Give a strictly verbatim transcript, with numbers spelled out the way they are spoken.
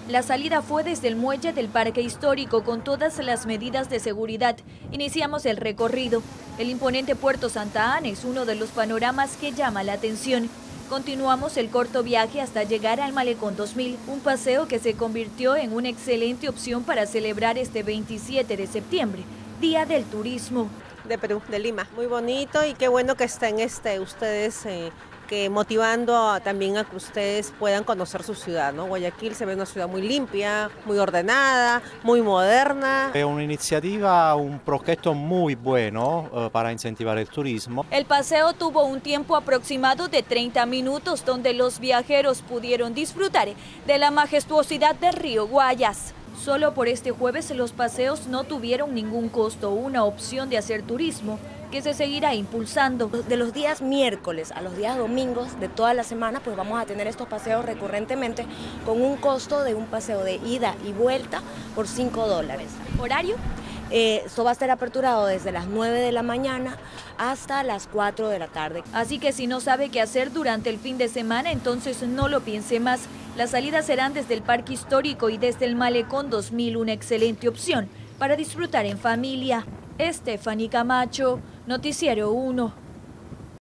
La salida fue desde el muelle del Parque Histórico con todas las medidas de seguridad. Iniciamos el recorrido. El imponente Puerto Santa Ana es uno de los panoramas que llama la atención. Continuamos el corto viaje hasta llegar al Malecón dos mil, un paseo que se convirtió en una excelente opción para celebrar este veintisiete de septiembre, Día del Turismo. De Perú, de Lima, muy bonito y qué bueno que estén este, ustedes eh, que motivando a, también a que ustedes puedan conocer su ciudad, ¿no? Guayaquil se ve una ciudad muy limpia, muy ordenada, muy moderna. Es una iniciativa, un proyecto muy bueno uh, para incentivar el turismo. El paseo tuvo un tiempo aproximado de treinta minutos donde los viajeros pudieron disfrutar de la majestuosidad del río Guayas. Solo por este jueves los paseos no tuvieron ningún costo, una opción de hacer turismo que se seguirá impulsando. De los días miércoles a los días domingos de toda la semana, pues vamos a tener estos paseos recurrentemente con un costo de un paseo de ida y vuelta por cinco dólares. ¿Horario? Eh, esto va a ser aperturado desde las nueve de la mañana hasta las cuatro de la tarde. Así que si no sabe qué hacer durante el fin de semana, entonces no lo piense más. Las salidas serán desde el Parque Histórico y desde el Malecón dos mil, una excelente opción para disfrutar en familia. Estefanía Camacho, Noticiero uno.